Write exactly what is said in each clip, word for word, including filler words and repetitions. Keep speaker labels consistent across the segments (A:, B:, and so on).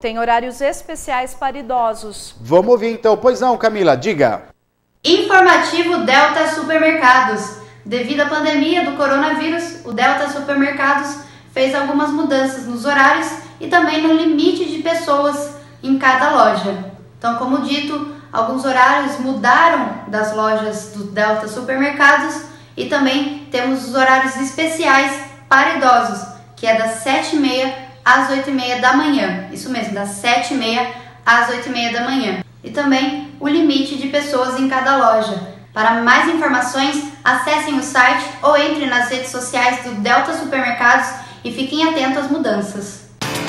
A: Tem horários especiais para idosos.
B: Vamos ouvir então. Pois não, Camila, diga.
C: Informativo Delta Supermercados. Devido à pandemia do coronavírus, o Delta Supermercados fez algumas mudanças nos horários e também no limite de pessoas em cada loja. Então, como dito, alguns horários mudaram das lojas do Delta Supermercados e também temos os horários especiais para idosos, que é das sete e meia às oito e meia da manhã. Isso mesmo, das sete e meia às oito e meia da manhã. E também o limite de pessoas em cada loja. Para mais informações, acessem o site ou entrem nas redes sociais do Delta Supermercados e fiquem atentos às mudanças.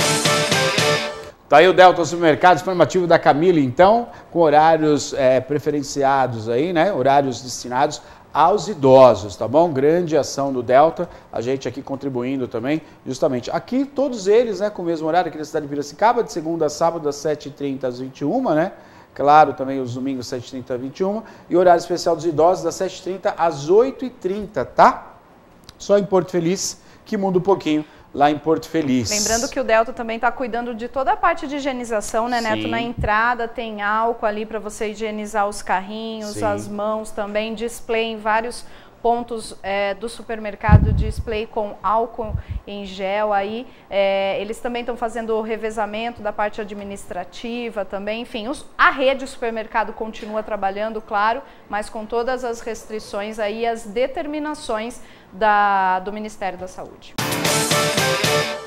B: Tá aí o Delta Supermercados, informativo da Camila, então, com horários é, preferenciados aí, né? Horários destinados aos idosos, tá bom? Grande ação do Delta, a gente aqui contribuindo também, justamente. Aqui, todos eles, né, com o mesmo horário aqui na cidade de Piracicaba, de segunda a sábado, das sete e trinta às vinte e uma, né? Claro, também os domingos, sete e trinta às vinte e uma. E horário especial dos idosos, das sete e trinta às oito e trinta, tá? Só em Porto Feliz, que muda um pouquinho lá em Porto Feliz.
A: Lembrando que o Delta também está cuidando de toda a parte de higienização, né, Neto?
B: Sim.
A: Na entrada tem álcool ali para você higienizar os carrinhos,
B: Sim.
A: as mãos também, display em vários pontos é, do supermercado, display com álcool em gel aí. É, eles também estão fazendo o revezamento da parte administrativa também. Enfim, os, a rede supermercado continua trabalhando, claro, mas com todas as restrições aí, as determinações da, do Ministério da Saúde.